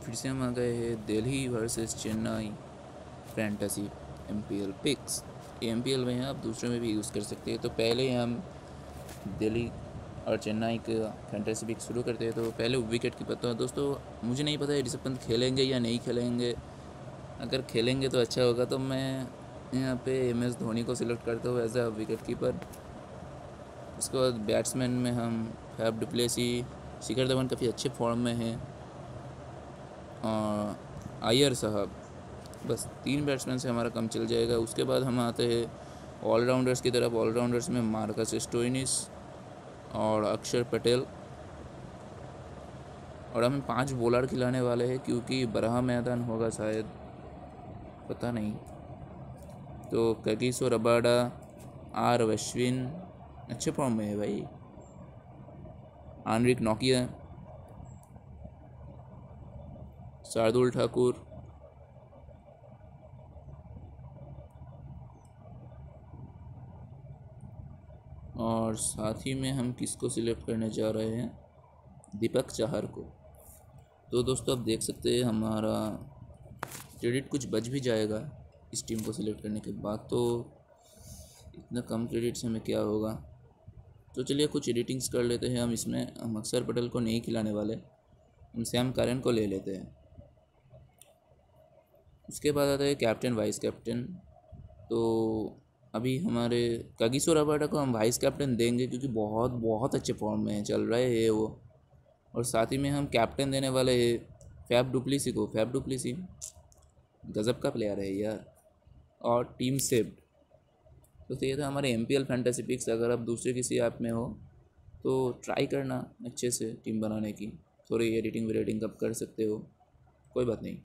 फिर से हम आ गए हैं Delhi versus Chennai fantasy MPL picks. MPL में आप दूसरे में भी यूज़ कर सकते हैं। तो पहले हम दिल्ली और चेन्नई का फैंटेसी पिक शुरू करते हैं। तो पहले विकेट कीपर, तो दोस्तों मुझे नहीं पता ऋषभ पंत खेलेंगे या नहीं खेलेंगे। अगर खेलेंगे तो अच्छा होगा, तो मैं यहाँ पे MS धोनी को सिलेक्ट करता हूँ एज अ विकेट कीपर। उसके बाद बैट्समैन में हम फैफ डुप्लेसी, शिखर धवन काफ़ी अच्छे फॉर्म में हैं, और अय्यर साहब। बस 3 बैट्समैन से हमारा काम चल जाएगा। उसके बाद हम आते हैं ऑलराउंडर्स की तरफ। ऑलराउंडर्स में मार्कस स्टोइनिस और अक्षर पटेल, और हमें 5 बॉलर खिलाने वाले हैं क्योंकि बरहा मैदान होगा शायद, पता नहीं। तो कगिसो रबाडा, आर अश्विन अच्छे फॉर्म में है भाई, आनरिक नोकिया, शार्दुल ठाकुर, और साथ ही में हम किसको सिलेक्ट करने जा रहे हैं, दीपक चाहर को। तो दोस्तों आप देख सकते हैं हमारा क्रेडिट कुछ बच भी जाएगा इस टीम को सिलेक्ट करने के बाद। तो इतना कम क्रेडिट से हमें क्या होगा। तो चलिए कुछ एडिटिंग्स कर लेते हैं हम इसमें। हम अक्षर पटेल को नहीं खिलाने वाले, हम सैम करन को ले लेते हैं। उसके बाद आता है कैप्टन वाइस कैप्टन। तो अभी हमारे कागिसो रबाडा को हम वाइस कैप्टन देंगे क्योंकि बहुत बहुत अच्छे फॉर्म में चल रहे हैं वो। और साथ ही में हम कैप्टन देने वाले हैं फैफ डुप्लेसी को। फैफ डुप्लेसी गज़ब का प्लेयर है यार, और टीम सेव्ड। तो ये था हमारे MPL फैंटेसी पिक्स। अगर आप दूसरे किसी ऐप में हो तो ट्राई करना अच्छे से टीम बनाने की। थोड़ी एडिटिंग वेडिटिंग आप कर सकते हो, कोई बात नहीं।